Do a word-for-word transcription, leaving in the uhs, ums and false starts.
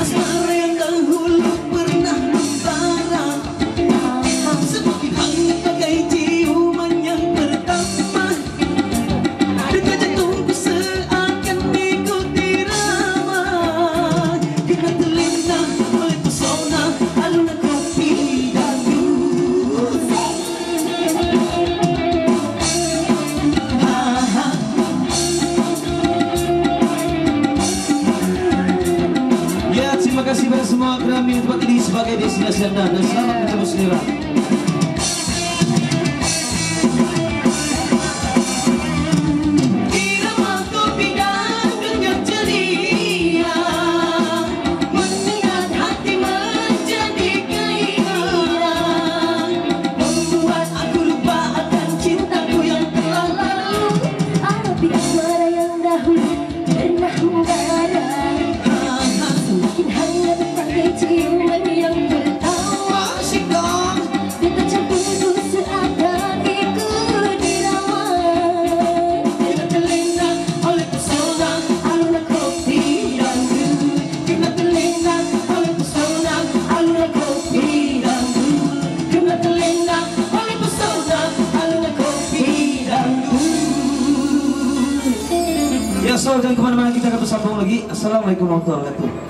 asmara yang dahulu pernah membara, seperti hangat bagai ciuman yang pertama. Detak jantungku seakan mengikuti irama, kena terlena oleh pesona alunan kopi dangdut. Ya, terima kasih pada semua kerana memilih tempat ini sebagai destinasi anda dan selamat bertemu selera. Irama kopi dangdut yang ceria menyengat hati menjadi gairah, membuat aku lupa akan cintaku yang telah lalu. Api asmara yang dahulu pernah membara, semakin hangat bagai ciuman yang pertama. Asyik dong. Detak jantungku seakan ikut irama, Kena terlena oleh pesona alunan kopi dangdut. Kena terlena oleh pesona alunan kopi dangdut. Kena terlena oleh pesona alunan kopi dangdut. Ya, so jangan kemana-mana, kita akan bersambung lagi. Assalamualaikum warahmatullahi wabarakatuh.